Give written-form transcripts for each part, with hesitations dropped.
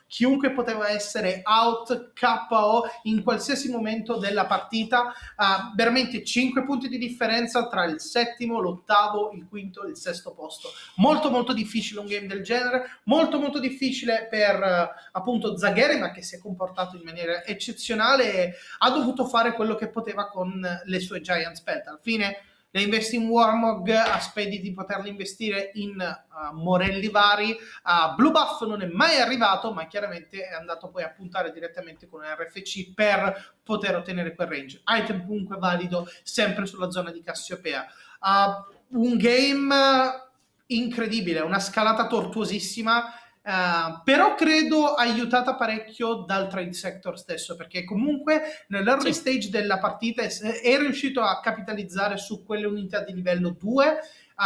chiunque poteva essere out, KO in qualsiasi momento della partita, veramente 5 punti di differenza tra il settimo, l'ottavo, il quinto e il sesto posto. Molto molto difficile un game del genere, molto molto difficile per appunto Zagherima, che si è comportato in maniera eccezionale e ha dovuto fare quello che poteva con le sue Giants Belt. Alla fine le investi in Warmog, aspetti di poterle investire in Morelli vari. Blue Buff non è mai arrivato, ma chiaramente è andato poi a puntare direttamente con RFC per poter ottenere quel range. Item comunque valido sempre sulla zona di Cassiopea. Un game incredibile, una scalata tortuosissima, però credo aiutata parecchio dal trade sector stesso, perché comunque nell'early stage della partita è riuscito a capitalizzare su quelle unità di livello 2,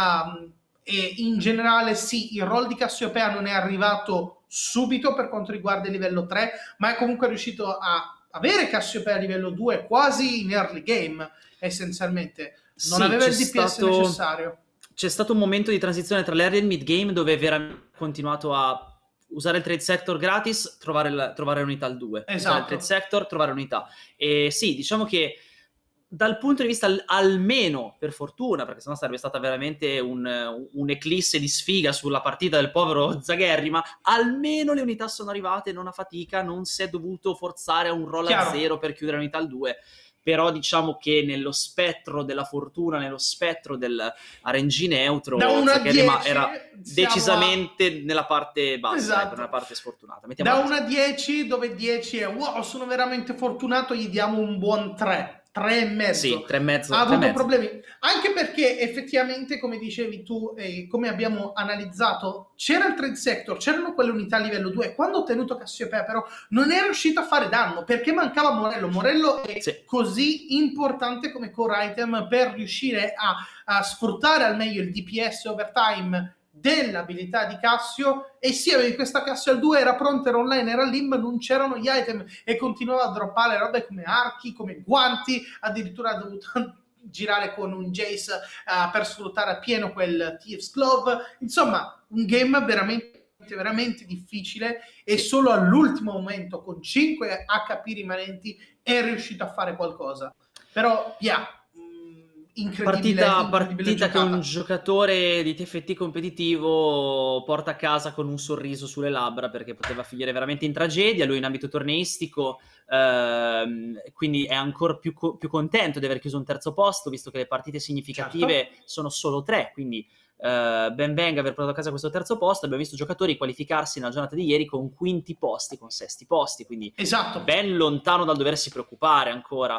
e in generale sì, il roll di Cassiopea non è arrivato subito per quanto riguarda il livello 3, ma è comunque riuscito a avere Cassiopea a livello 2 quasi in early game, essenzialmente. Non aveva il DPS necessario. C'è stato un momento di transizione tra l'early e il mid game dove veramente ha continuato a usare il trade sector gratis, trovare unità al 2. Esatto. Usare il trade sector, trovare unità. E sì, diciamo che dal punto di vista, almeno per fortuna, perché sennò sarebbe stata veramente un'eclisse di sfiga sulla partita del povero Zagherrima, almeno le unità sono arrivate, non a fatica, non si è dovuto forzare a un roll a 0 per chiudere l'unità al 2. Però diciamo che nello spettro della fortuna, nello spettro del RNG neutro, Zagherima era decisamente nella parte bassa, esatto, nella parte sfortunata. Da 1 a 10, dove 10 è wow, sono veramente fortunato, gli diamo un buon 3. 3,5. Sì, 3,5. Ha avuto problemi, anche perché effettivamente, come dicevi tu e come abbiamo analizzato, c'era il trade sector, c'erano quelle unità a livello 2. Quando ha ottenuto Cassiopea però non è riuscito a fare danno perché mancava Morello è così importante come core item per riuscire a sfruttare al meglio il DPS overtime dell'abilità di Cassio, e sì, avevi questa Cassio al 2, era pronta, era online, era lì, ma non c'erano gli item e continuava a droppare robe come archi, come guanti, addirittura ha dovuto girare con un Jace per sfruttare appieno quel Thieves Glove. Insomma, un game veramente difficile, e solo all'ultimo momento con 5 HP rimanenti è riuscito a fare qualcosa. Però incredibile partita che un giocatore di TFT competitivo porta a casa con un sorriso sulle labbra, perché poteva finire veramente in tragedia. Lui in ambito torneistico quindi è ancora più contento di aver chiuso un terzo posto, visto che le partite significative sono solo 3, quindi ben venga aver portato a casa questo terzo posto. Abbiamo visto giocatori qualificarsi nella giornata di ieri con quinti posti, con sesti posti, quindi ben lontano dal doversi preoccupare ancora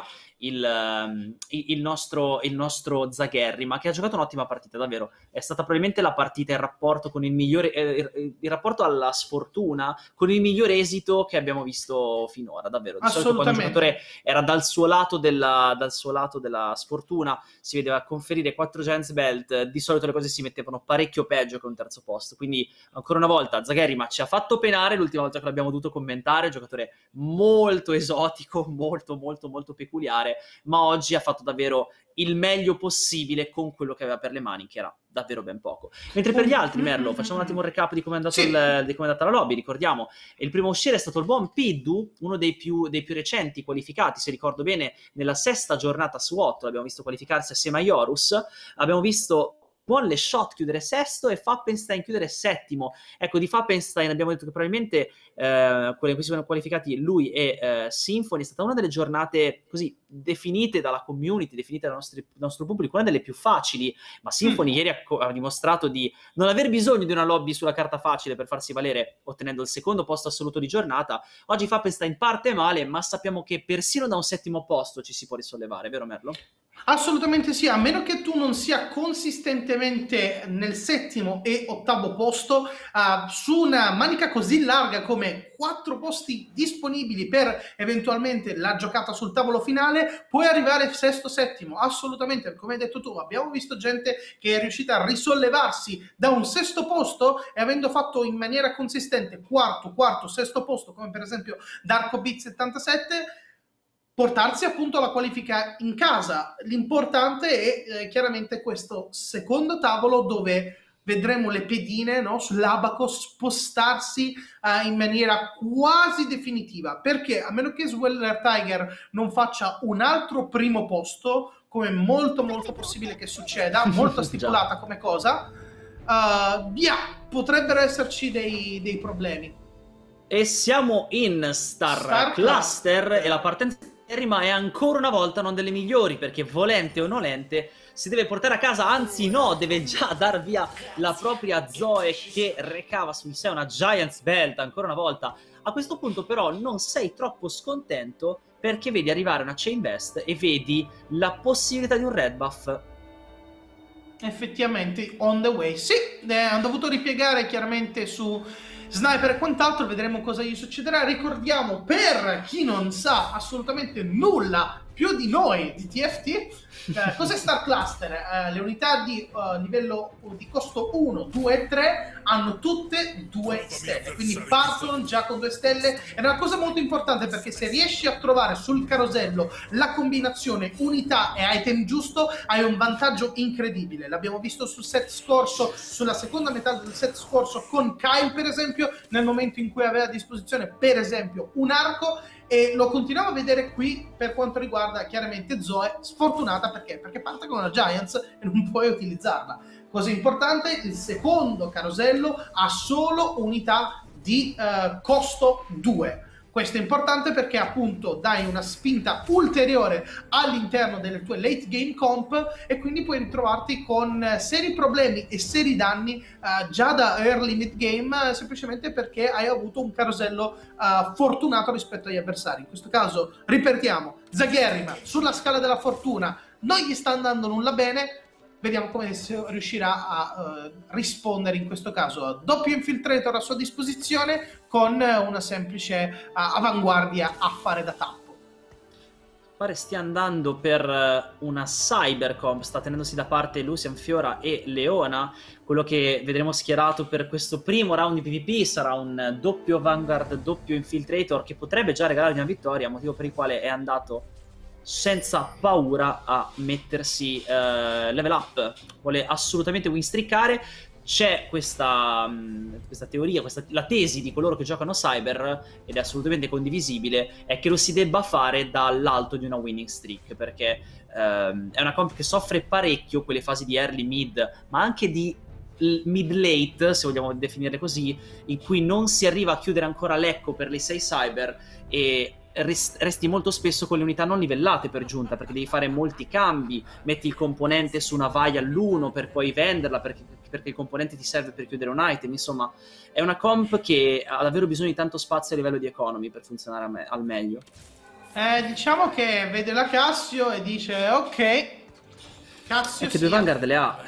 il nostro Zagherima, che ha giocato un'ottima partita, davvero. È stata probabilmente la partita, il rapporto con il migliore, il rapporto alla sfortuna con il migliore esito che abbiamo visto finora, davvero. Di solito quando un giocatore era dal suo lato della sfortuna, si vedeva conferire 4 Giants Belt, di solito le cose si mettevano parecchio peggio che un terzo posto. Quindi ancora una volta Zagherima ci ha fatto penare l'ultima volta che l'abbiamo dovuto commentare, giocatore molto esotico, molto molto molto peculiare, ma oggi ha fatto davvero il meglio possibile con quello che aveva per le mani, che era davvero ben poco. Mentre per gli altri, Merlo, facciamo un attimo un recap di come è andata la lobby. Ricordiamo, il primo a uscire è stato il buon Piddu, uno dei più recenti qualificati, se ricordo bene, nella 6ª giornata su 8, l'abbiamo visto qualificarsi assieme a Iorus. Abbiamo visto buon Le Shot chiudere sesto e Fappenstein chiudere settimo. Ecco, di Fappenstein abbiamo detto che probabilmente quelle in cui si sono qualificati lui e Symphony è stata una delle giornate così definite dalla community, definite dal nostro pubblico, una delle più facili, ma Symphony ieri ha dimostrato di non aver bisogno di una lobby sulla carta facile per farsi valere, ottenendo il secondo posto assoluto di giornata. Oggi Fappenstein parte male, ma sappiamo che persino da un settimo posto ci si può risollevare, vero Merlo? Assolutamente sì, a meno che tu non sia consistentemente nel settimo e ottavo posto, su una manica così larga come 4 posti disponibili per eventualmente la giocata sul tavolo finale, puoi arrivare sesto, settimo, assolutamente. Come hai detto tu, abbiamo visto gente che è riuscita a risollevarsi da un sesto posto e avendo fatto in maniera consistente quarto, sesto posto, come per esempio Darko Beat 77, portarsi appunto alla qualifica in casa. L'importante è chiaramente questo secondo tavolo, dove vedremo le pedine, no, sull'abaco spostarsi in maniera quasi definitiva, perché a meno che Sweller Tiger non faccia un altro primo posto, come molto possibile che succeda, molto stipulata come cosa, potrebbero esserci dei problemi. E siamo in Star Cluster e la partenza è ancora una volta non delle migliori, perché volente o nolente si deve portare a casa, anzi no, deve già dar via la propria Zoe che recava su di sé una Giants Belt ancora una volta. A questo punto però non sei troppo scontento, perché vedi arrivare una Chain Vest e vedi la possibilità di un red buff. Effettivamente on the way. Sì, hanno dovuto ripiegare chiaramente su Sniper e quant'altro, vedremo cosa gli succederà. Ricordiamo, per chi non sa assolutamente nulla più di noi di TFT, cos'è Star Cluster? Le unità di livello di costo 1, 2 e 3 hanno tutte 2 stelle, quindi partono già con 2 stelle. È una cosa molto importante, perché se riesci a trovare sul carosello la combinazione unità e item giusto, hai un vantaggio incredibile. L'abbiamo visto sul set scorso, sulla seconda metà del set scorso con Kyle per esempio, nel momento in cui aveva a disposizione per esempio un arco, e lo continuiamo a vedere qui per quanto riguarda chiaramente Zoe, sfortunata perché parte con una Giants e non puoi utilizzarla. Cosa importante, il secondo carosello ha solo unità di costo 2. Questo è importante perché appunto dai una spinta ulteriore all'interno delle tue late game comp, e quindi puoi ritrovarti con seri problemi e seri danni già da early mid game, semplicemente perché hai avuto un carosello fortunato rispetto agli avversari. In questo caso, ripetiamo, Zagherima sulla scala della fortuna non gli sta andando nulla bene. Vediamo come riuscirà a rispondere in questo caso. Doppio infiltrator a sua disposizione con una semplice avanguardia a fare da tappo. Pare stia andando per una Cybercomp, sta tenendosi da parte Lucian Fiora e Leona. Quello che vedremo schierato per questo primo round di PvP sarà un doppio Vanguard, doppio Infiltrator, che potrebbe già regalargli una vittoria, motivo per il quale è andato senza paura a mettersi level up. Vuole assolutamente winstreakare. C'è questa teoria, la tesi di coloro che giocano Cyber, ed è assolutamente condivisibile, è che lo si debba fare dall'alto di una winning streak, perché è una comp che soffre parecchio quelle fasi di early mid, ma anche di mid-late, se vogliamo definirle così, in cui non si arriva a chiudere ancora l'ecco per le 6 Cyber, e resti molto spesso con le unità non livellate per giunta, perché devi fare molti cambi, metti il componente su una vai all'1 per poi venderla, perché il componente ti serve per chiudere un item. Insomma, è una comp che ha davvero bisogno di tanto spazio a livello di economy per funzionare al meglio. Diciamo che vede la Cassio e dice ok, Cassio che 2 Vanguard le ha,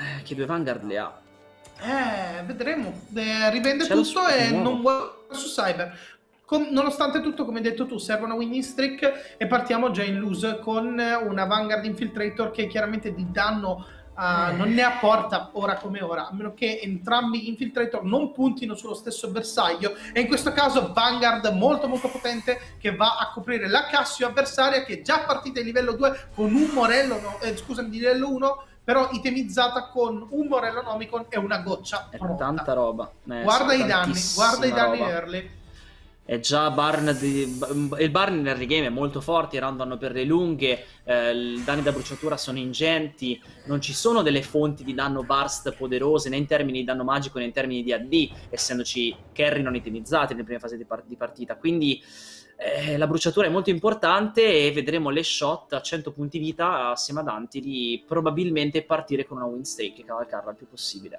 vedremo, rivende tutto e non vuole su Cyber. Nonostante tutto, come hai detto tu, serve una winning streak e partiamo già in lose con una Vanguard Infiltrator che chiaramente di danno non ne apporta ora come ora, a meno che entrambi gli Infiltrator non puntino sullo stesso bersaglio, e in questo caso Vanguard molto potente che va a coprire la Cassio avversaria, che è già partita di livello 2 con un Morello, di livello 1, però itemizzata con un Morello Nomicon e una goccia pronta. Tanta roba. Guarda i danni early. È già il Barn nel regame è molto forte, i round vanno per le lunghe, i danni da bruciatura sono ingenti, non ci sono delle fonti di danno burst poderose né in termini di danno magico né in termini di AD, essendoci carry non itemizzati nelle prime fasi di partita, quindi la bruciatura è molto importante, e vedremo le shot a 100 punti vita assieme ad Antili probabilmente partire con una win stake e cavalcarla il più possibile.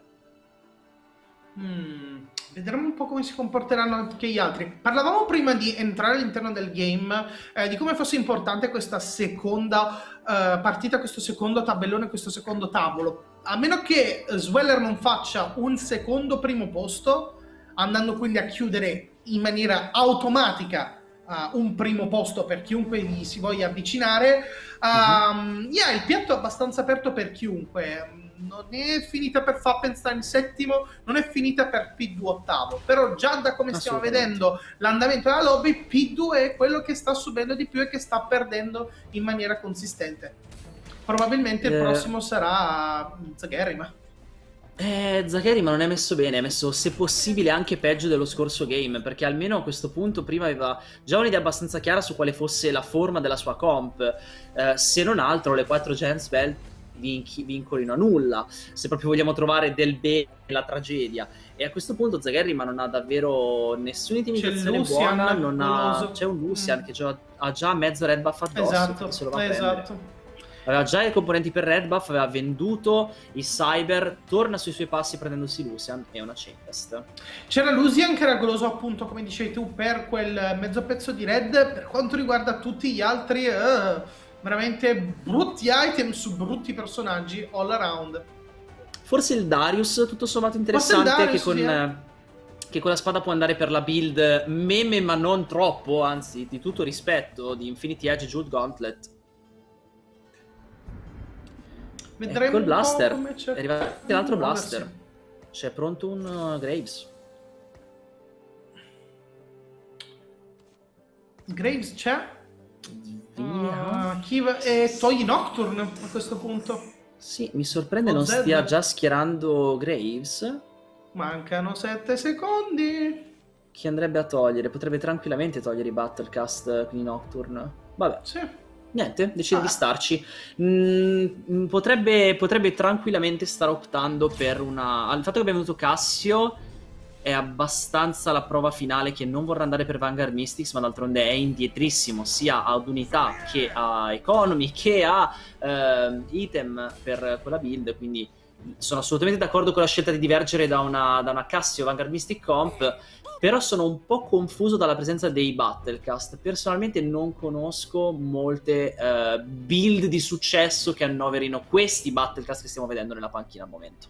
Vedremo un po' come si comporteranno anche gli altri. Parlavamo prima di entrare all'interno del game, di come fosse importante questa seconda partita, questo secondo tabellone, questo secondo tavolo. A meno che Sweller non faccia un secondo primo posto, andando quindi a chiudere in maniera automatica un primo posto per chiunque gli si voglia avvicinare, il piatto è abbastanza aperto per chiunque. Non è finita per Fappenstein settimo, non è finita per P2 ottavo, però già da come stiamo vedendo l'andamento della lobby, P2 è quello che sta subendo di più e che sta perdendo in maniera consistente. Probabilmente il prossimo sarà Zagherima. Zagheri ma non è messo bene, è messo se possibile anche peggio dello scorso game, perché almeno a questo punto prima aveva già un'idea abbastanza chiara su quale fosse la forma della sua comp, se non altro le 4 Giants Belt vincolino a nulla, se proprio vogliamo trovare del bene nella tragedia. E a questo punto Zagheri ma non ha davvero nessuna intimidazione buona, non ha... c'è un Lucian che ha già mezzo red buff addosso, Esatto, se lo va a prendere. esatto. Aveva già i componenti per red buff, aveva venduto i cyber, torna sui suoi passi prendendosi Lucian e una Chainfest. C'era Lucian che era goloso appunto, come dicevi tu, per quel mezzo pezzo di red. Per quanto riguarda tutti gli altri, veramente brutti item su brutti personaggi all around. Forse il Darius, tutto sommato interessante, Darius, che con la spada può andare per la build meme ma non troppo, anzi di tutto rispetto, di Infinity Edge Jeweled Gauntlet. Vedremo ecco il blaster, è arrivato l'altro blaster, c'è pronto un Graves. Graves c'è? Via. E togli Nocturne a questo punto. Sì, mi sorprende non stia già schierando Graves. Mancano 7 secondi. Chi andrebbe a togliere? Potrebbe tranquillamente togliere i Battlecast, quindi Nocturne. Vabbè. Sì. Niente, decide di starci. Potrebbe tranquillamente stare optando per una... Il fatto che abbia venuto Cassio è abbastanza la prova finale che non vorrà andare per Vanguard Mystics, ma d'altronde è indietrissimo sia ad unità che a economy che a item per quella build, quindi sono assolutamente d'accordo con la scelta di divergere da una Cassio Vanguard Mystic Comp, però sono un po' confuso dalla presenza dei Battlecast. Personalmente non conosco molte build di successo che annoverino questi Battlecast che stiamo vedendo nella panchina al momento.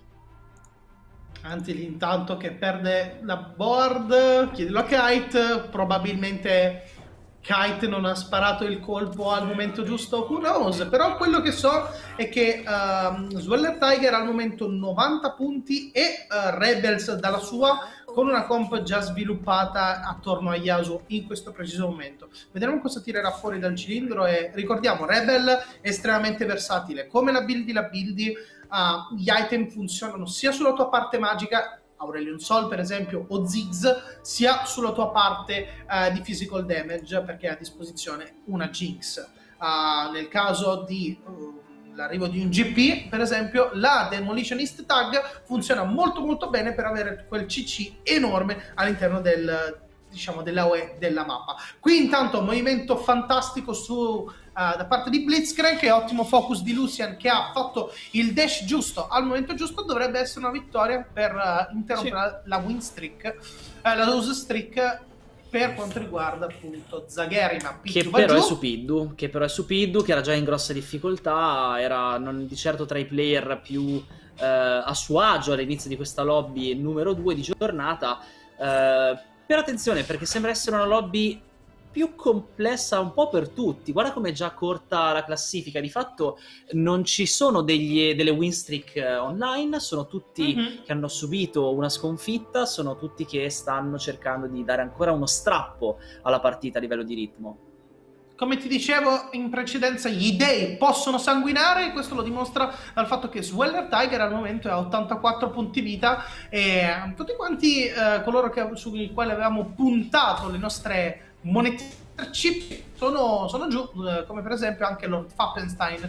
Anzi, intanto che perde la board, chiedilo a Kite, probabilmente Kite non ha sparato il colpo al momento giusto, who knows? Però quello che so è che Sweller Tiger ha al momento 90 punti e Rebels dalla sua, con una comp già sviluppata attorno a Yasuo in questo preciso momento. Vedremo cosa tirerà fuori dal cilindro e ricordiamo, Rebel è estremamente versatile, come la buildi, gli item funzionano sia sulla tua parte magica, Aurelion Sol per esempio, o Ziggs, sia sulla tua parte di physical damage, perché hai a disposizione una Jinx. Nel caso di l'arrivo di un GP, per esempio, la Demolitionist Tag funziona molto molto bene per avere quel CC enorme all'interno della UE della mappa. Qui intanto movimento fantastico da parte di Blitzcrank e ottimo focus di Lucian che ha fatto il dash giusto al momento giusto. Dovrebbe essere una vittoria per interrompere la win streak, la lose streak per quanto riguarda appunto Zagerima, che però è su Piddu, che era già in grossa difficoltà, era non di certo tra i player più a suo agio all'inizio di questa lobby numero 2 di giornata. Però attenzione, perché sembra essere una lobby più complessa un po' per tutti. Guarda come è già corta la classifica. Di fatto non ci sono delle win streak online, sono tutti che hanno subito una sconfitta, sono tutti che stanno cercando di dare ancora uno strappo alla partita a livello di ritmo. Come ti dicevo in precedenza, gli dei possono sanguinare, questo lo dimostra dal fatto che Sweller Tiger al momento è a 84 punti vita e tutti quanti coloro su i quali avevamo puntato le nostre monete chip sono giù, come per esempio anche Lord Fappenstein.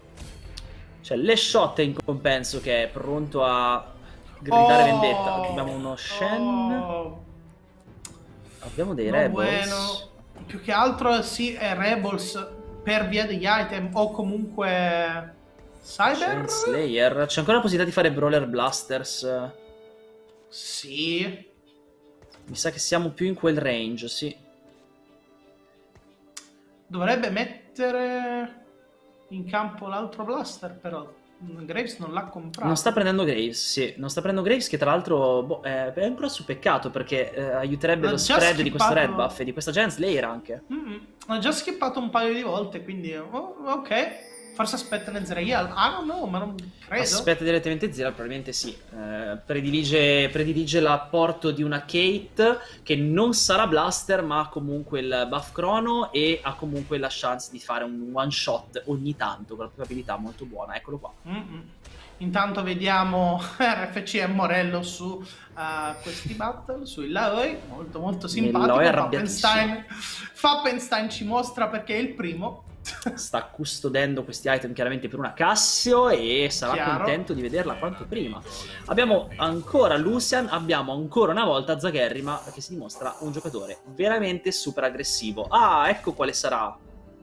C'è le shot in compenso che è pronto a gridare vendetta. Abbiamo uno Shen, abbiamo dei Rebels. Bueno. Più che altro sì, è Rebels per via degli item o comunque Cyber Slayer. C'è ancora la possibilità di fare Brawler Blasters? Sì. Mi sa che siamo più in quel range, sì. Dovrebbe mettere in campo l'altro blaster, però Graves non l'ha comprato. Non sta prendendo Graves, sì. Non sta prendendo Graves, che tra l'altro è un grosso peccato, perché aiuterebbe lo spread di questo red buff e di questa Giant Slayer anche. Ha già skippato un paio di volte, quindi ok. Forse aspetta Nezreal. No, ma non credo. Aspetta direttamente Ezreal, probabilmente sì. Predilige l'apporto di una Kate che non sarà blaster, ma ha comunque il buff crono e ha comunque la chance di fare un one shot ogni tanto con la probabilità molto buona. Eccolo qua. Intanto vediamo RFC e Morello su questi battle, su Illaoi, molto molto simpatico. Fappenstein ci mostra perché è il primo. Sta custodendo questi item chiaramente per una Cassio e sarà contento di vederla quanto prima. Abbiamo ancora Lucian, abbiamo ancora una volta Zagerrima che si dimostra un giocatore veramente super aggressivo. Ah, ecco quale sarà.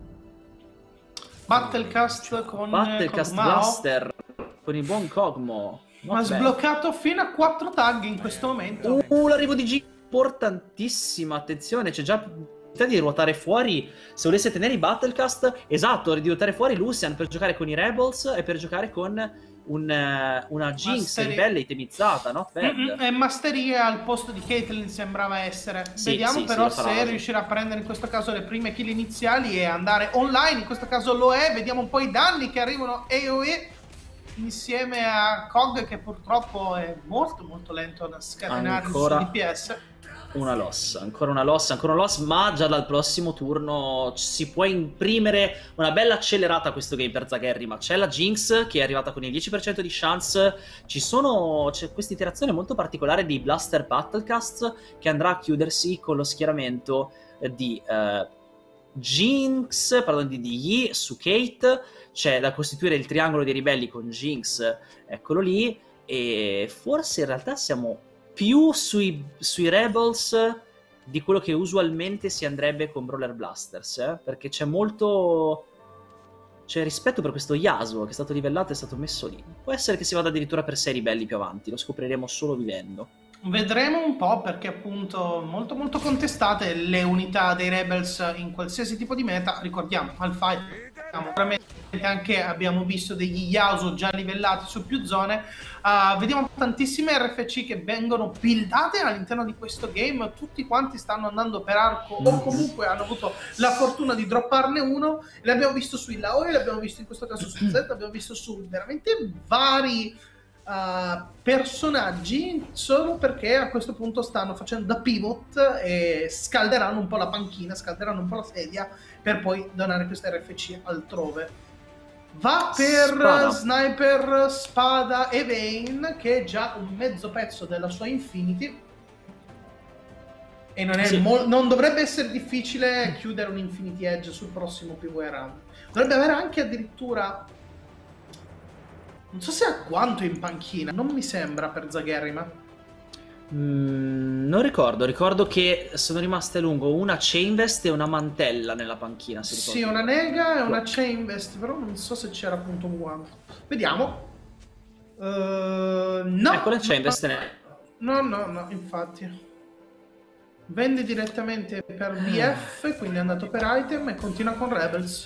Battlecast con Battlecast Blaster con il buon Kog'Maw. Ma sbloccato fino a 4 tag in questo momento. L'arrivo di G importantissima, attenzione, c'è già di ruotare fuori, se volesse tenere i Battlecast, esatto, di ruotare fuori Lucian per giocare con i Rebels e per giocare con una Jinx ribelle itemizzata, no? E Mastery al posto di Caitlyn sembrava essere. Vediamo però se riuscirà a prendere in questo caso le prime kill iniziali e andare online, in questo caso lo è. Vediamo un po' i danni che arrivano AoE insieme a Kog, che purtroppo è molto molto lento a scatenare il suo DPS. Ancora una loss, ma già dal prossimo turno si può imprimere una bella accelerata a questo game per Zagerrima. C'è la Jinx che è arrivata con il 10% di chance, c'è questa iterazione molto particolare di Blaster Battlecast che andrà a chiudersi con lo schieramento di Jinx, pardon, di Yi su Kate. C'è da costituire il triangolo dei ribelli con Jinx, eccolo lì, e forse in realtà siamo più sui Rebels di quello che usualmente si andrebbe con Brawler Blasters, perché c'è rispetto per questo Yasuo che è stato livellato e è stato messo lì. Può essere che si vada addirittura per 6 ribelli più avanti, lo scopriremo solo vivendo. Vedremo un po', perché appunto molto molto contestate le unità dei Rebels in qualsiasi tipo di meta. Ricordiamo, al fight anche abbiamo visto degli Yasuo già livellati su più zone. Vediamo tantissime RFC che vengono buildate all'interno di questo game. Tutti quanti stanno andando per arco o comunque hanno avuto la fortuna di dropparne uno. L'abbiamo visto su Illaoi, l'abbiamo visto in questo caso su Z, l'abbiamo visto su veramente vari personaggi, solo perché a questo punto stanno facendo da pivot e scalderanno un po' la panchina, scalderanno un po' la sedia per poi donare questa RFC altrove. Va per Sniper, Spada e Vayne, che è già un mezzo pezzo della sua Infinity, e non dovrebbe essere difficile chiudere un Infinity Edge sul prossimo PvE round. Dovrebbe avere anche addirittura, non so se ha quanto in panchina, non mi sembra per Zagerrima. Non ricordo che sono rimaste a lungo una Chainvest e una mantella nella panchina, se ricordo. Sì, una nega e una Chainvest, però non so se c'era appunto un guanto. Vediamo. No. Ecco la Chainvest. No, infatti. Vende direttamente per BF, quindi è andato per item e continua con Rebels.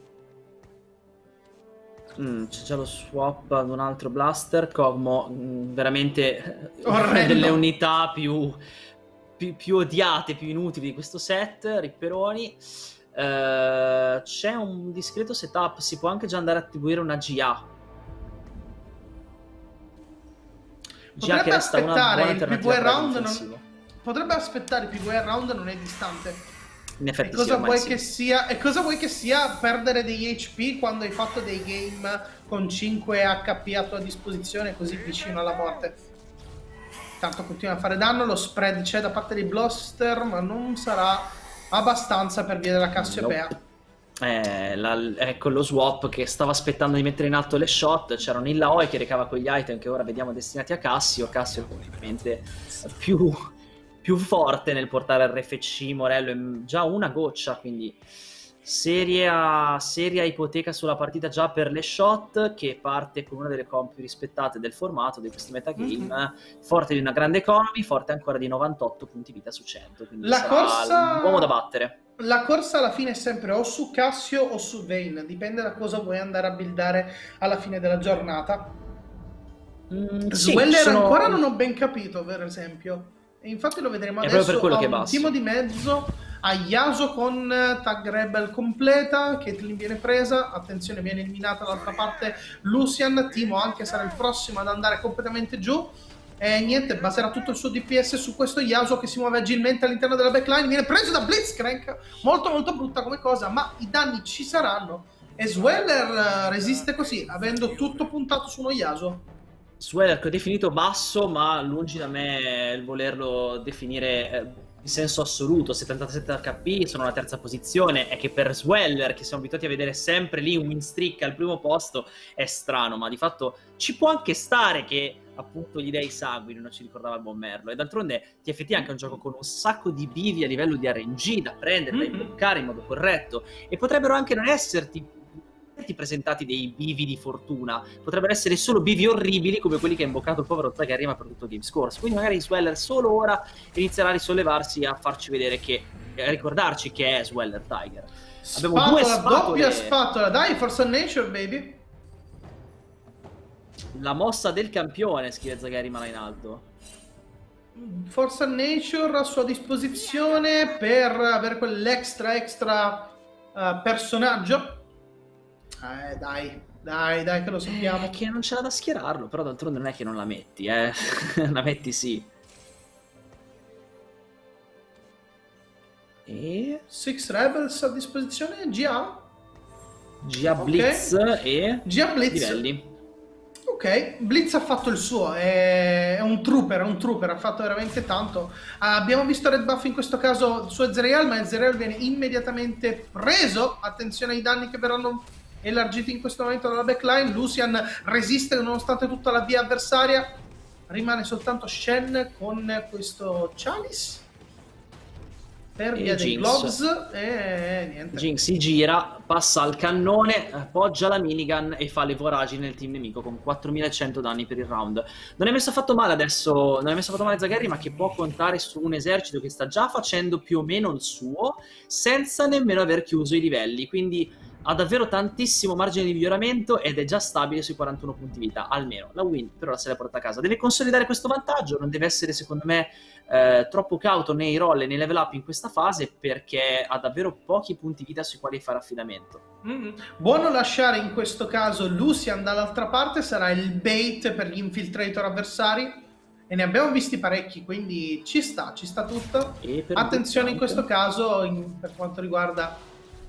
C'è già lo swap ad un altro Blaster. Kog'Maw, veramente delle unità più odiate, più inutili di questo set. Ripperoni. C'è un discreto setup, si può anche già andare a attribuire una GA. GA che resta una buona alternativa round. Potrebbe aspettare il PvE round, non è distante. In effetti cosa vuoi che sia perdere degli HP quando hai fatto dei game con 5 HP a tua disposizione così vicino alla morte? Tanto continua a fare danno, lo spread c'è da parte dei Blaster, ma non sarà abbastanza per via della Cassiopea. Ecco lo swap che stava aspettando di mettere in atto le shot. C'era un Illaoi che recava quegli item che ora vediamo destinati a Cassio. Cassio ovviamente più forte nel portare RFC. Morello è già una goccia, quindi seria ipoteca sulla partita già per le shot, che parte con una delle comp più rispettate del formato di questo metagame, forte di una grande economy, forte ancora di 98 punti vita su 100, quindi un uomo da battere. La corsa alla fine è sempre o su Cassio o su Vayne, dipende da cosa vuoi andare a buildare alla fine della giornata. Sweller ancora non ho ben capito, per esempio. E infatti lo vedremo adesso. Per quello che un timo di mezzo a Yasuo con tag Rebel completa. Caitlyn viene presa, attenzione, viene eliminata dall'altra parte Lucian. Timo anche sarà il prossimo ad andare completamente giù. E niente, baserà tutto il suo DPS su questo Yasuo che si muove agilmente all'interno della backline. Viene preso da Blitzcrank, molto molto brutta come cosa, ma i danni ci saranno. E Sweller resiste così, avendo tutto puntato su uno Yasuo. Sweller che ho definito basso, ma lungi da me il volerlo definire in senso assoluto. 77 HP, sono alla terza posizione. È che per Sweller, che siamo abituati a vedere sempre lì un win streak al primo posto, è strano, ma di fatto ci può anche stare che appunto gli dei sanguini, non ci ricordava il buon Merlo. E d'altronde TFT è anche un gioco con un sacco di bivi a livello di RNG da prendere, da imbloccare in modo corretto, e potrebbero anche non esserti presentati dei bivi di fortuna, potrebbero essere solo bivi orribili come quelli che ha imboccato il povero Zagarima per tutto il game scorso. Quindi magari Sweller solo ora inizierà a risollevarsi, a farci vedere che, a ricordarci che è Sweller Tiger. Abbiamo spatola, due spatole, doppia spatola, dai, Force of Nature, baby. La mossa del campione, scrive Zagarima là in alto. Force of Nature a sua disposizione per avere quell'extra personaggio. Dai, che lo sappiamo. Che non c'era da schierarlo, però d'altronde non è che non la metti, la metti sì. E... Six Rebels a disposizione, GA Blitz e... GA Blitz. Livelli. Ok, Blitz ha fatto il suo, è un trooper, ha fatto veramente tanto. Abbiamo visto Red Buff in questo caso su Ezreal, ma Ezreal viene immediatamente preso. Attenzione ai danni che verranno elargiti in questo momento dalla backline. Lucian resiste nonostante tutta la via avversaria. Rimane soltanto Shen con questo Chalice per via dei gloves e niente. Jinx si gira, passa al cannone, appoggia la minigun e fa le voragini nel team nemico con 4100 danni per il round. Non è messo affatto male adesso, non è messo affatto male Zagarry, ma che può contare su un esercito che sta già facendo più o meno il suo senza nemmeno aver chiuso i livelli, quindi ha davvero tantissimo margine di miglioramento ed è già stabile sui 41 punti vita, almeno. La win però se la porta a casa. Deve consolidare questo vantaggio, non deve essere secondo me troppo cauto nei roll e nei level up in questa fase, perché ha davvero pochi punti vita sui quali fare affidamento. Buono lasciare in questo caso Lucian dall'altra parte, sarà il bait per gli infiltrator avversari e ne abbiamo visti parecchi, quindi ci sta tutto. Attenzione in questo caso per quanto riguarda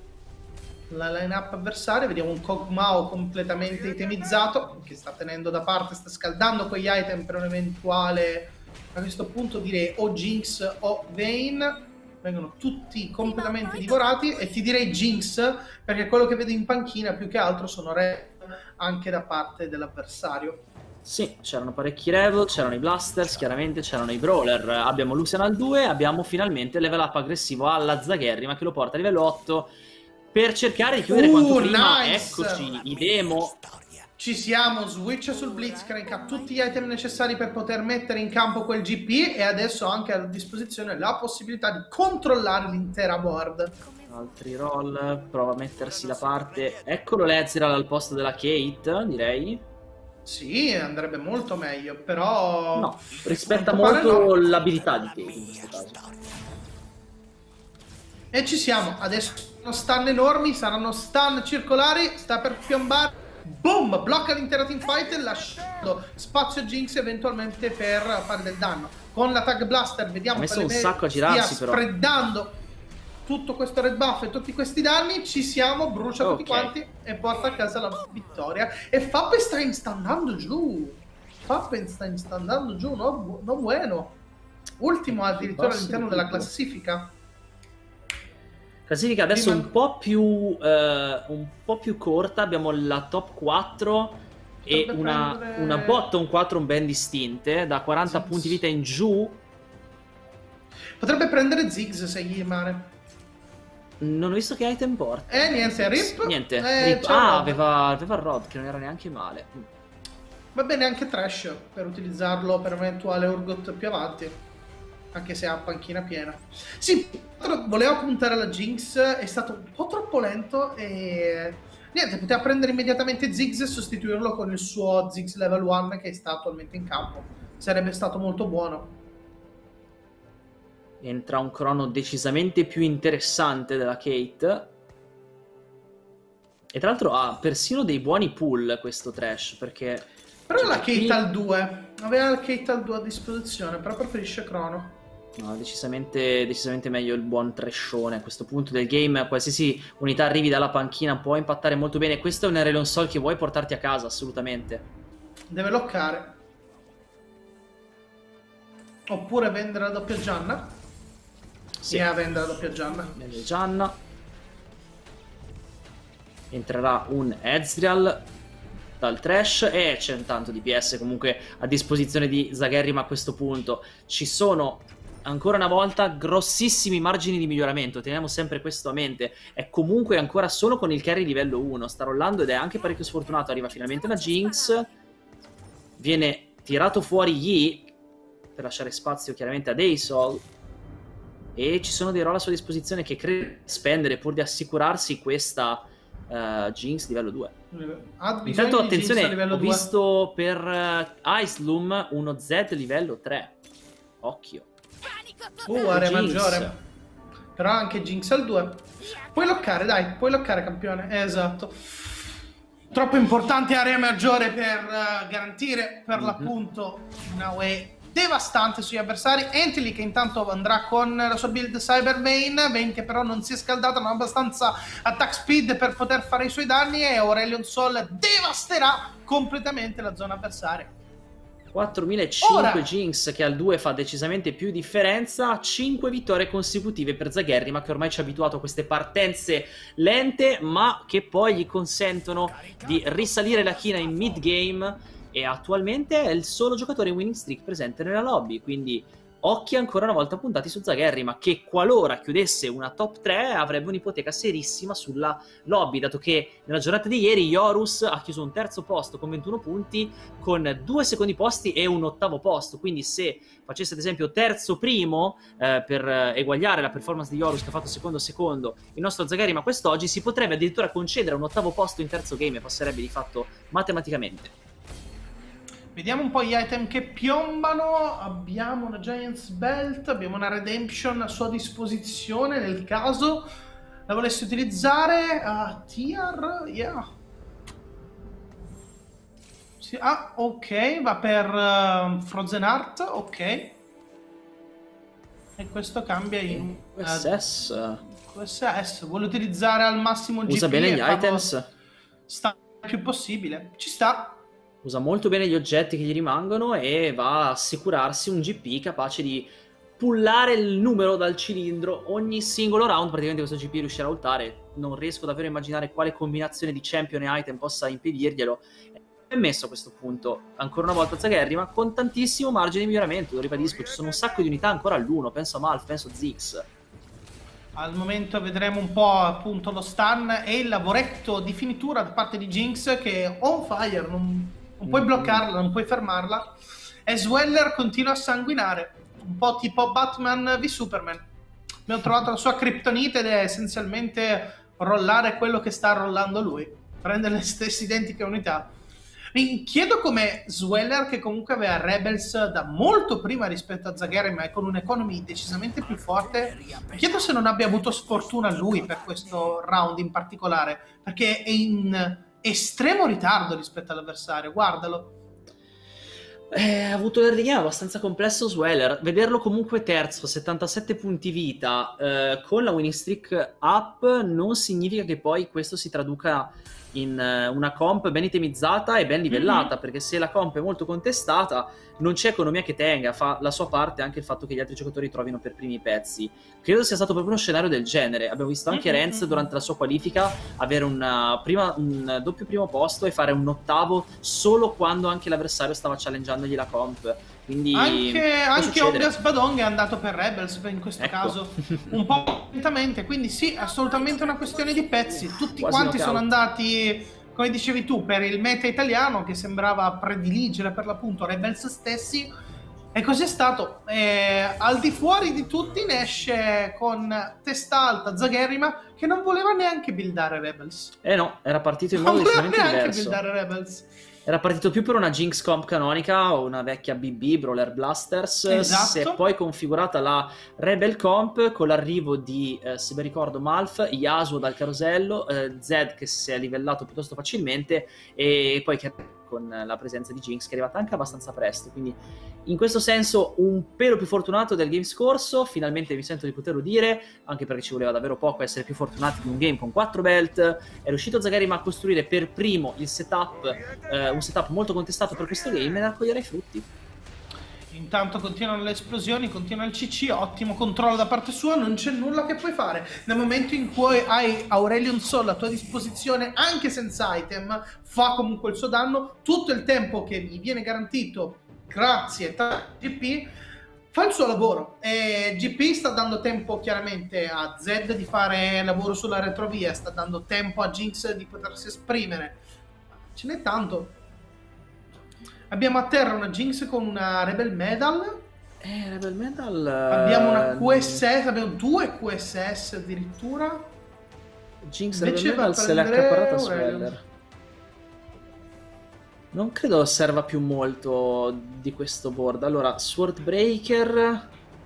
la line-up avversaria, vediamo un Kog'Maw completamente itemizzato che sta tenendo da parte, sta scaldando quegli item per un eventuale, a questo punto direi o Jinx o Vayne. Vengono tutti completamente divorati e ti direi Jinx perché quello che vedo in panchina più che altro sono red anche da parte dell'avversario. Sì, c'erano parecchi revel, c'erano i blasters, chiaramente c'erano i brawler. Abbiamo Lucian al 2, abbiamo finalmente il level up aggressivo alla Zagarry, ma che lo porta a livello 8 per cercare di chiudere quanto prima. Nice. Eccoci, i demo. Ci siamo, switch sul Blitzcrank, ha tutti gli item necessari per poter mettere in campo quel GP e adesso ha anche a disposizione la possibilità di controllare l'intera board. Altri roll, prova a mettersi da parte. Eccolo l'Ezreal al posto della Kate, direi. Sì, andrebbe molto meglio, però... No, rispetta molto l'abilità di Kate in questo caso. E ci siamo, adesso sono stun enormi, saranno stun circolari, sta per piombare, boom, blocca l'intera teamfight lasciando spazio a Jinx eventualmente per fare del danno. Con la Tag Blaster vediamo ha messo un sacco a girarsi, stia però spreadando tutto questo red buff e tutti questi danni, ci siamo, brucia tutti quanti e porta a casa la vittoria. E Fappenstein sta andando giù, no bueno, ultimo addirittura all'interno della classifica. Classifica adesso un po' più corta, abbiamo la top 4 e una bottom 4 ben distinte, da 40 punti vita in giù. Potrebbe prendere Ziggs se gli rimane. Non ho visto che item porta. Niente, Rip. Niente, Rip. Aveva il Rod che non era neanche male. Va bene anche Trash per utilizzarlo per un eventuale Urgot più avanti. Anche se ha panchina piena. Sì, voleva puntare alla Jinx, è stato un po' troppo lento e niente, poteva prendere immediatamente Ziggs e sostituirlo con il suo Ziggs level 1 che sta attualmente in campo. Sarebbe stato molto buono. Entra un crono decisamente più interessante della Kate. E tra l'altro ha persino dei buoni pull questo Trash, perché... Però la Kate al 2, aveva la Kate al 2 a disposizione, però preferisce crono. No, decisamente meglio il buon trashone. A questo punto del game, qualsiasi unità arrivi dalla panchina può impattare molto bene. Questo è un Aurelion Sol che vuoi portarti a casa, assolutamente. Deve loccare. Oppure vendere la doppia Gianna. Sì, vendere la doppia Gianna. Vende Gianna. Entrerà un Ezreal dal trash e c'è un tanto di PS comunque a disposizione di Zagherrim a questo punto. Ci sono ancora una volta grossissimi margini di miglioramento, teniamo sempre questo a mente. È comunque ancora solo con il carry livello 1, sta rollando ed è anche parecchio sfortunato. Arriva finalmente una Jinx, viene tirato fuori Yi per lasciare spazio chiaramente a Daysol, e ci sono dei roll a sua disposizione che crede spendere pur di assicurarsi questa Jinx livello 2. Intanto attenzione, ho visto per Iceloom uno Z livello 3. Occhio. Area maggiore. Però anche Jinx al 2. Puoi loccare, dai, puoi loccare, campione. Esatto. Troppo importante area maggiore per garantire per l'appunto una way devastante sugli avversari. Entely che intanto andrà con la sua build Cyber Vayne che però non si è scaldata, non ha abbastanza attack speed per poter fare i suoi danni, e Aurelion Sol devasterà completamente la zona avversaria. 4005 Jinx che al 2 fa decisamente più differenza. 5 vittorie consecutive per Zagherrim, ma che ormai ci ha abituato a queste partenze lente ma che poi gli consentono di risalire la china in mid game, e attualmente è il solo giocatore in winning streak presente nella lobby, quindi occhi ancora una volta puntati su Zagherrim, ma che qualora chiudesse una top 3 avrebbe un'ipoteca serissima sulla lobby, dato che nella giornata di ieri Yorus ha chiuso un terzo posto con 21 punti, con 2 secondi posti e un ottavo posto, quindi se facesse ad esempio terzo primo per eguagliare la performance di Yorus che ha fatto secondo il nostro Zagherrim a quest'oggi, si potrebbe addirittura concedere un ottavo posto in terzo game e passerebbe di fatto matematicamente. Vediamo un po' gli item che piombano. Abbiamo una Giants Belt, abbiamo una Redemption a sua disposizione nel caso la volessi utilizzare. Tier, yeah. Sì, ok, va per Frozen Heart, ok. E questo cambia in QSS. Vuole utilizzare al massimo il GP. Usa bene gli items. Sta il più possibile. Ci sta. Usa molto bene gli oggetti che gli rimangono e va a assicurarsi un GP capace di pullare il numero dal cilindro ogni singolo round. Praticamente questo GP riuscirà a ultare. Non riesco davvero a immaginare quale combinazione di champion e item possa impedirglielo. È messo a questo punto ancora una volta Zagherrim, ma con tantissimo margine di miglioramento. Lo ribadisco, ci sono un sacco di unità ancora all'1. Penso a Malf, penso a Ziggs. Al momento vedremo un po' appunto lo stun e il lavoretto di finitura da parte di Jinx, che è on fire, non puoi bloccarla, non puoi fermarla. E Sweller continua a sanguinare, un po' tipo Batman v Superman. Abbiamo trovato la sua kryptonite ed è essenzialmente rollare quello che sta rollando lui, prendere le stesse identiche unità. Mi chiedo come Sweller, che comunque aveva Rebels da molto prima rispetto a Zagherrim, ma è con un economy decisamente più forte, mi chiedo se non abbia avuto sfortuna lui per questo round in particolare, perché è in estremo ritardo rispetto all'avversario. Guardalo. Ha avuto l'early game abbastanza complesso Sweller. Vederlo comunque terzo, 77 punti vita, con la winning streak up, non significa che poi questo si traduca in una comp ben itemizzata e ben livellata, perché se la comp è molto contestata non c'è economia che tenga. Fa la sua parte anche il fatto che gli altri giocatori trovino per primi i pezzi. Credo sia stato proprio uno scenario del genere. Abbiamo visto anche Renz durante la sua qualifica avere un doppio primo posto e fare un ottavo solo quando anche l'avversario stava challengeandogli la comp. Quindi anche Obvious Badong è andato per Rebels in questo caso un po' lentamente, quindi sì, assolutamente una questione di pezzi. Tutti quanti sono andati, come dicevi tu, per il meta italiano che sembrava prediligere per l'appunto Rebels stessi, e così è stato. Al di fuori di tutti ne esce con testa alta Zagherrim, che non voleva neanche buildare Rebels. No, era partito in modo decisamente diverso. Non voleva neanche buildare Rebels. Era partito più per una Jinx comp canonica o una vecchia BB, Brawler Blasters. Esatto. Si è poi configurata la Rebel comp con l'arrivo di, se ben ricordo, Malf, Yasuo dal carosello, Zed che si è livellato piuttosto facilmente, e poi con la presenza di Jinx, che è arrivata anche abbastanza presto, quindi in questo senso un pelo più fortunato del game scorso, finalmente mi sento di poterlo dire, anche perché ci voleva davvero poco essere più fortunati di un game con 4 belt. È riuscito Zagarima a costruire per primo il setup, un setup molto contestato per questo game, e a raccogliere i frutti. Intanto continuano le esplosioni, continua il CC, ottimo controllo da parte sua, non c'è nulla che puoi fare. Nel momento in cui hai Aurelion Sol a tua disposizione, anche senza item, fa comunque il suo danno. Tutto il tempo che gli viene garantito grazie a GP fa il suo lavoro, e GP sta dando tempo chiaramente a Zed di fare lavoro sulla retrovia, sta dando tempo a Jinx di potersi esprimere. Ce n'è tanto. Abbiamo a terra una Jinx con una Rebel Medal. Rebel Medal... Abbiamo una QSS, abbiamo 2 QSS addirittura. Jinx Rebel Medal se l'ha accaparrata Sweller. Non credo serva più molto di questo board. Allora, Swordbreaker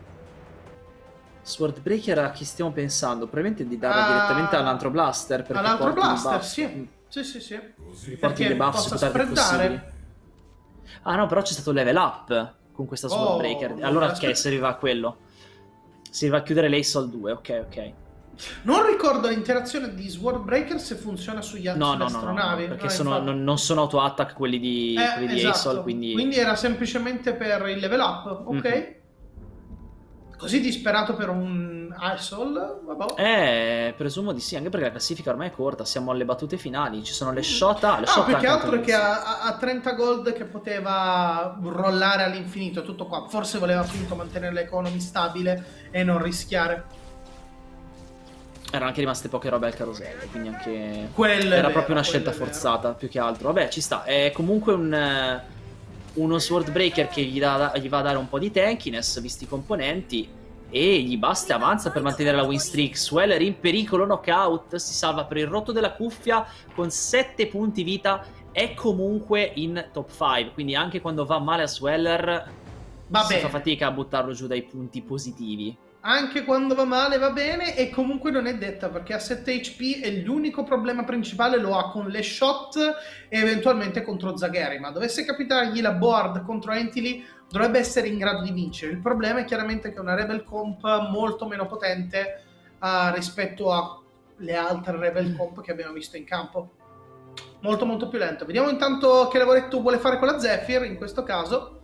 a chi stiamo pensando? Probabilmente di darla direttamente all'Antro Blaster. All'Antro Blaster, sì. Sì. Porti i debuff su spreadare. Ah no, però c'è stato level up con questa Swordbreaker. Allora ok, serviva a quello. Serviva a chiudere l'Ace al 2, ok. Non ricordo l'interazione di Swordbreaker se funziona sugli altri astronavi. No, perché non sono auto-attack quelli di esatto. Asol, quindi era semplicemente per il level up, ok? Così disperato per un Asol, vabbè. Presumo di sì, anche perché la classifica ormai è corta, siamo alle battute finali, ci sono le shot. Più che altro che ha 30 gold che poteva rollare all'infinito, tutto qua. Forse voleva appunto mantenere l'economy stabile e non rischiare. Erano anche rimaste poche robe al carosello, quindi anche era proprio una scelta forzata, più che altro. Vabbè, ci sta. È comunque uno Swordbreaker che gli va a dare un po' di tankiness, visti i componenti, e gli basta e avanza per mantenere la win streak. Sweller in pericolo, knockout, si salva per il rotto della cuffia con 7 punti vita, è comunque in top 5, quindi anche quando va male a Sweller si fa fatica a buttarlo giù dai punti positivi. Anche quando va male va bene, e comunque non è detta, perché a 7 HP e l'unico problema principale lo ha con le shot e eventualmente contro Zagheri. Ma dovesse capitargli la board contro Entily, dovrebbe essere in grado di vincere. Il problema è chiaramente che è una Rebel Comp molto meno potente rispetto alle altre Rebel Comp che abbiamo visto in campo. Molto molto più lento. Vediamo intanto che lavoretto vuole fare con la Zephyr in questo caso.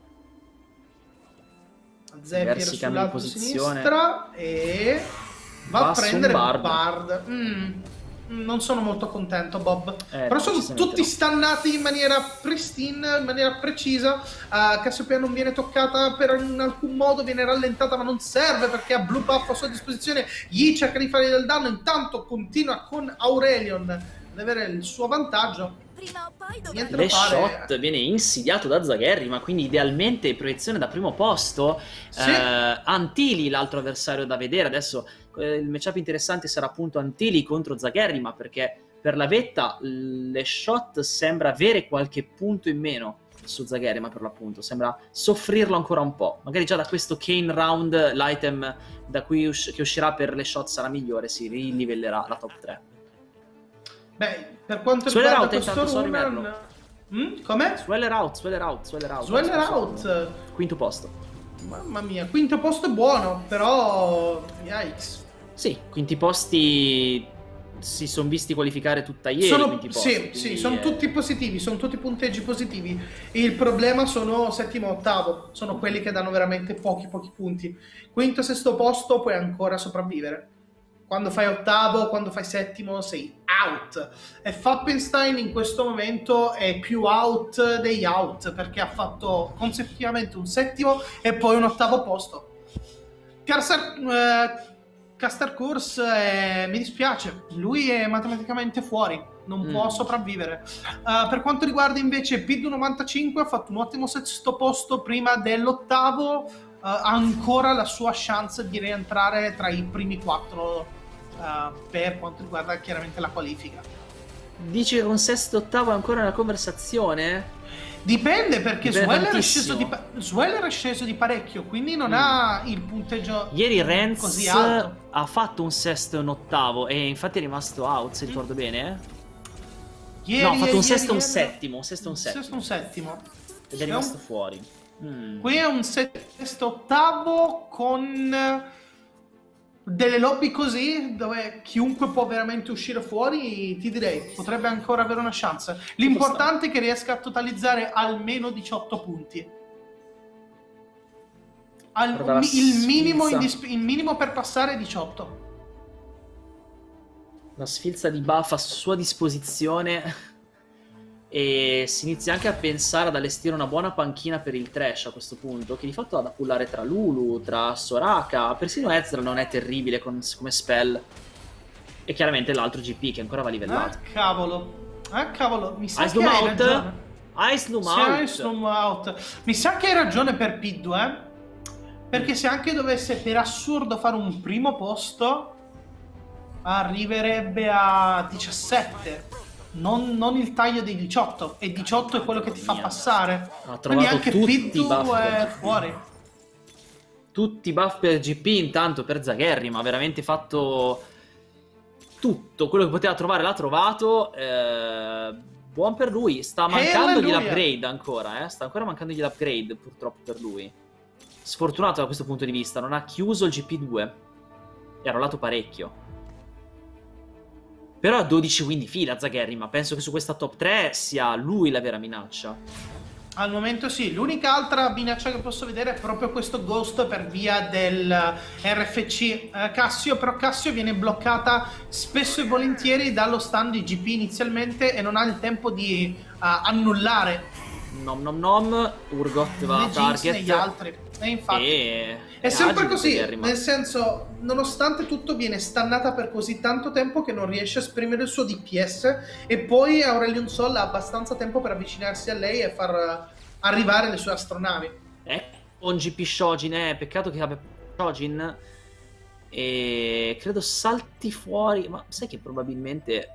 Zephyr sulla sinistra e va a prendere Bard. Non sono molto contento, Bob. Però sono tutti stannati in maniera pristina, in maniera precisa. Cassiopeia non viene toccata in alcun modo, viene rallentata, ma non serve perché ha Blue Buff a sua disposizione. Gli cerca di fare del danno, intanto continua con Aurelion ad avere il suo vantaggio. Le shot viene insidiato da Zagheri, ma quindi idealmente proiezione da primo posto. Sì. Antili l'altro avversario da vedere. Adesso il matchup interessante sarà appunto Antili contro Zagheri, ma perché per la vetta le shot sembra avere qualche punto in meno su Zagheri, ma per l'appunto sembra soffrirlo ancora un po'. Magari già da questo Kane round l'item da cui che uscirà per le shot sarà migliore, si rilivellerà la top 3. Beh, per quanto riguarda questo run... Com'è? Sweller out. Quinto posto. Mamma mia, quinto posto è buono, però... Yikes. Sì, quinti posti si sono visti qualificare tutta ieri. Sì, sono tutti positivi, sono tutti punteggi positivi. Il problema sono settimo e ottavo, sono quelli che danno veramente pochi punti. Quinto e sesto posto puoi ancora sopravvivere. Quando fai ottavo, quando fai settimo, sei out. E Fappenstein in questo momento è più out degli out, perché ha fatto consecutivamente un settimo e poi un ottavo posto. Caster Curse, mi dispiace, lui è matematicamente fuori, non può sopravvivere. Per quanto riguarda invece Pid95, ha fatto un ottimo sesto posto prima dell'ottavo, ha ancora la sua chance di rientrare tra i primi 4 per quanto riguarda chiaramente la qualifica. Dici che con sesto e ottavo è ancora una conversazione? Dipende, perché Sweller è sceso di parecchio, quindi non ha il punteggio ieri Renz così alto. Ha fatto un sesto e un ottavo e infatti è rimasto out, se ricordo bene. No, ha fatto un sesto e un ieri. settimo. Un sesto e un settimo. Sesto e un settimo. Ed è rimasto fuori. Qui è un sesto ottavo con delle lobby così, dove chiunque può veramente uscire fuori, ti direi, potrebbe ancora avere una chance. L'importante è che riesca a totalizzare almeno 18 punti. Il minimo per passare è 18. La sfilza di buff a sua disposizione. E si inizia anche a pensare ad allestire una buona panchina per il Thresh a questo punto, che di fatto ha da pullare tra Lulu, tra Soraka, persino Ezreal non è terribile come spell. E chiaramente l'altro GP che ancora va livellato. Cavolo, mi sa Ice che Loom hai out? ragione. Ice Loom out. Ice Loom out. Mi sa che hai ragione per Piddu, perché se anche dovesse per assurdo fare un primo posto, arriverebbe a 17. Non il taglio dei 18, e 18 è quello che ti fa passare. Ha Quindi trovato anche tutti i Piddu buff è per fuori. tutti i buff per GP intanto per Zagherri, ma ha veramente fatto tutto quello che poteva trovare, l'ha trovato. Buon per lui. Sta mancandogli l'upgrade ancora, sta ancora mancandogli l'upgrade purtroppo per lui. Sfortunato da questo punto di vista, non ha chiuso il GP2 e ha rollato parecchio. Però ha 12 win di fila Zagherri, ma penso che su questa top 3 sia lui la vera minaccia. Al momento sì, l'unica altra minaccia che posso vedere è proprio questo Ghost per via del RFC Cassio, però Cassio viene bloccata spesso e volentieri dallo stun di GP inizialmente e non ha il tempo di annullare Urgot va a target negli altri. E infatti è sempre così, nel senso, nonostante tutto viene stannata per così tanto tempo che non riesce a esprimere il suo DPS, e poi Aurelion Sol ha abbastanza tempo per avvicinarsi a lei e far arrivare le sue astronavi. Un GP Shojin, peccato che abbia Shojin e credo salti fuori, ma sai che probabilmente...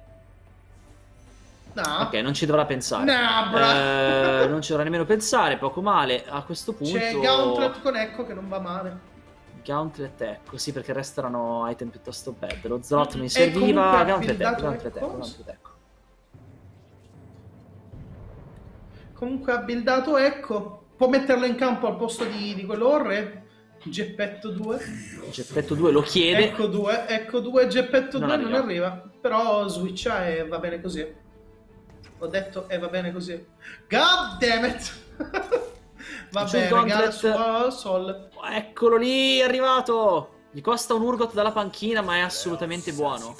No. Ok, non ci dovrà pensare. No, bro. Non ci dovrà nemmeno pensare, poco male. A questo punto... C'è Gauntlet con Echo che non va male. Gauntlet Echo, sì, perché restano item piuttosto bad. Lo Zrot mi serviva. Gauntlet Echo. Comunque ha buildato Echo. Può metterlo in campo al posto di quello Orre. Geppetto 2. Geppetto 2 lo chiede. Ecco 2, Geppetto 2 non arriva. Però switcha e va bene così. Ho detto va bene così. God damn it. Va bene, regala su Sol. Eccolo lì, è arrivato. Gli costa un Urgot dalla panchina, ma è assolutamente buono.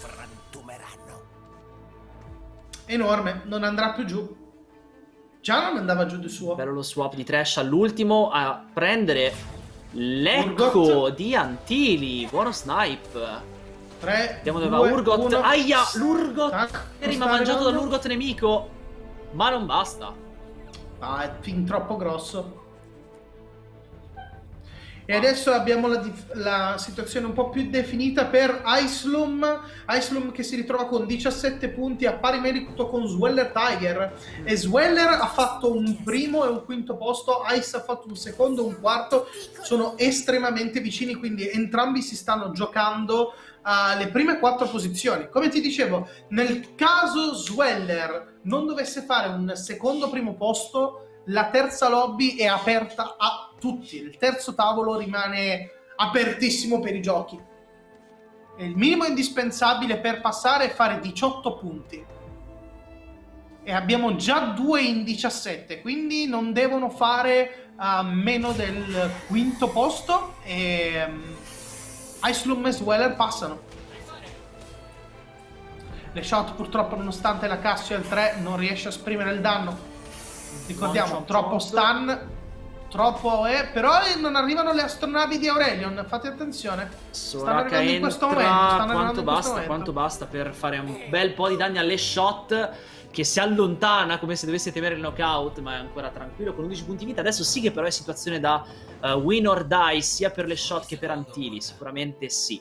Enorme, non andrà più giù. Già non andava giù di suo. Bello lo swap di Thresh all'ultimo a prendere l'Echo di Antili. Buono snipe. 3, vediamo dove va Urgot. 1. Aia, l'Urgot mi ha mangiato dall'Urgot nemico. Ma non basta. È fin troppo grosso. E adesso abbiamo la situazione un po' più definita per Ice Loom che si ritrova con 17 punti a pari merito con Sweller Tiger. E Sweller ha fatto un primo e un quinto posto, Ice ha fatto un secondo e un quarto. Sono estremamente vicini, quindi entrambi si stanno giocando le prime 4 posizioni. Come ti dicevo, nel caso Sweller non dovesse fare un secondo primo posto, la terza lobby è aperta a tutti, il terzo tavolo rimane apertissimo per i giochi. E il minimo indispensabile per passare è fare 18 punti. E abbiamo già 2 in 17, quindi non devono fare meno del quinto posto e Ice Loom e Sweller passano. Le shot purtroppo, nonostante la Cassio al 3, non riesce a esprimere il danno. Ricordiamo, troppo stun, troppo però non arrivano le astronavi di Aurelion, fate attenzione. Stanno arrivando in questo momento. Quanto basta per fare un bel po' di danni alle shot, che si allontana come se dovesse temere il knockout, ma è ancora tranquillo con 11 punti vita. Adesso sì che però è situazione da win or die, sia per le shot che per Antili, sicuramente sì.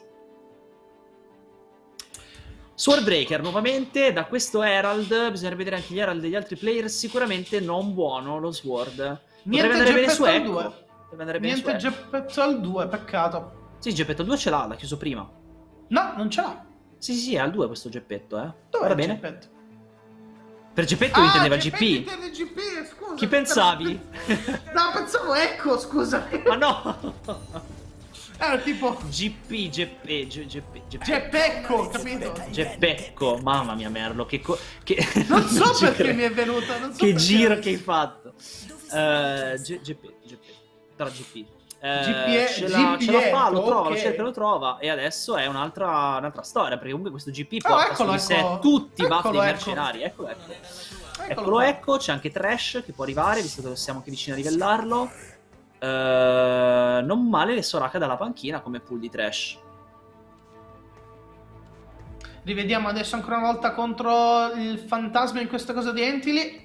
Swordbreaker nuovamente, da questo Herald, bisognerebbe vedere anche gli Herald degli altri player, sicuramente non buono lo Sword. Niente Geppetto al 2. Niente Geppetto al 2, peccato. Sì, Geppetto al 2 ce l'ha chiuso prima. No, non ce l'ha. Sì, è al 2 questo Geppetto, Dove va è bene. Geppetto? Per Geppetto intendeva Geppetto GP. intende GP, scusa. Chi pensavi? No, pensavo Ecco, scusa. Ma no! Era tipo Geppetto, capito? Geppecco, mamma mia Merlo, Non so perché mi è venuta, non so che perché. giro che hai fatto. Geppetto, tra GP. Ce la fa, lo trova, lo cerca, lo trova, e adesso è un'altra storia, perché comunque questo GP porta su di sé tutti i buff dei mercenari. Eccolo, c'è anche Trash che può arrivare, visto che siamo anche vicini a livellarlo. Non male le Soraka dalla panchina come pool di Trash. Rivediamo adesso ancora una volta contro il fantasma in questa cosa di Entili.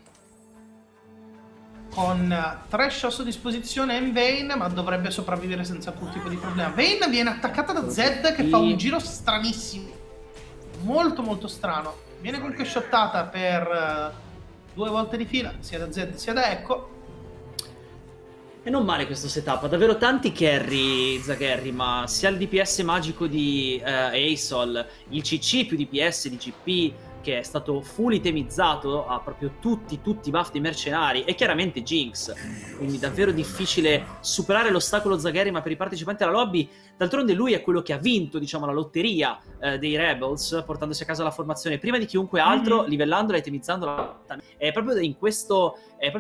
Con Trash a sua disposizione e Vayne, ma dovrebbe sopravvivere senza alcun tipo di problema. Vayne viene attaccata da Zed che fa un giro stranissimo. Molto molto strano. Viene comunque shottata per 2 volte di fila, sia da Zed sia da Echo. E non male questo setup, ha davvero tanti carry Zagherrima, sia il DPS magico di Asol, il CC più DPS di GP, che è stato full itemizzato, ha proprio tutti i buff dei mercenari, e chiaramente Jinx, quindi davvero difficile superare l'ostacolo Zagherrima per i partecipanti alla lobby. D'altronde lui è quello che ha vinto, diciamo, la lotteria dei Rebels, portandosi a casa la formazione prima di chiunque altro, livellandola e itemizzandola. È proprio in questo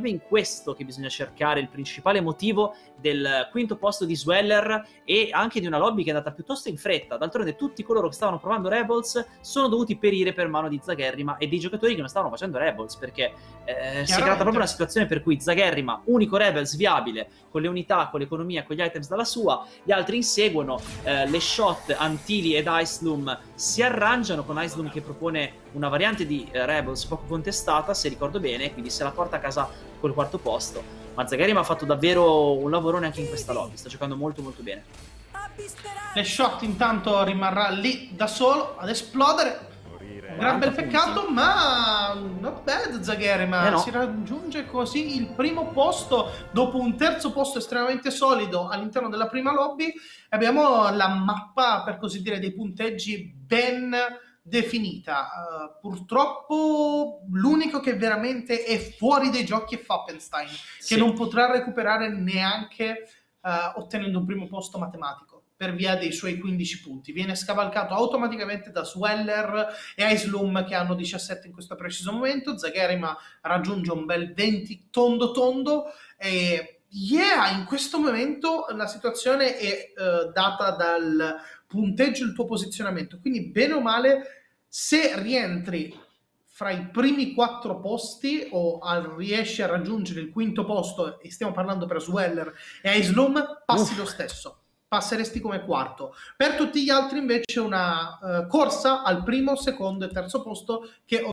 che bisogna cercare il principale motivo del quinto posto di Sweller, e anche di una lobby che è andata piuttosto in fretta. D'altronde tutti coloro che stavano provando Rebels sono dovuti perire per mano di Zagherrima e dei giocatori che non stavano facendo Rebels, perché si è creata proprio una situazione per cui Zagherrima, unico Rebels viabile, con le unità, con l'economia, con gli items dalla sua, gli altri inseguono, le shot, Antili ed Iceloom si arrangiano, con Iceloom che propone una variante di Rebels poco contestata, se ricordo bene, quindi se la porta a casa col quarto posto. Ma Zagherrima ha fatto davvero un lavorone anche in questa lobby, sta giocando molto molto bene. Le shot intanto rimarrà lì da solo ad esplodere. Un gran bel peccato, ma not bad Zagherrima. Si raggiunge così il primo posto dopo un terzo posto estremamente solido all'interno della prima lobby. Abbiamo la mappa, per così dire, dei punteggi ben definita. Purtroppo l'unico che veramente è fuori dai giochi è Fappenstein, che non potrà recuperare neanche ottenendo un primo posto matematico per via dei suoi 15 punti. Viene scavalcato automaticamente da Sweller e Iceloom, che hanno 17 in questo preciso momento. Zagherrima raggiunge un bel 20 tondo e in questo momento la situazione è data dal punteggio, il tuo posizionamento, quindi bene o male, se rientri fra i primi 4 posti o riesci a raggiungere il quinto posto, e stiamo parlando per Sweller e Iceloom, passi lo stesso, passeresti come quarto. Per tutti gli altri invece una corsa al primo, secondo e terzo posto che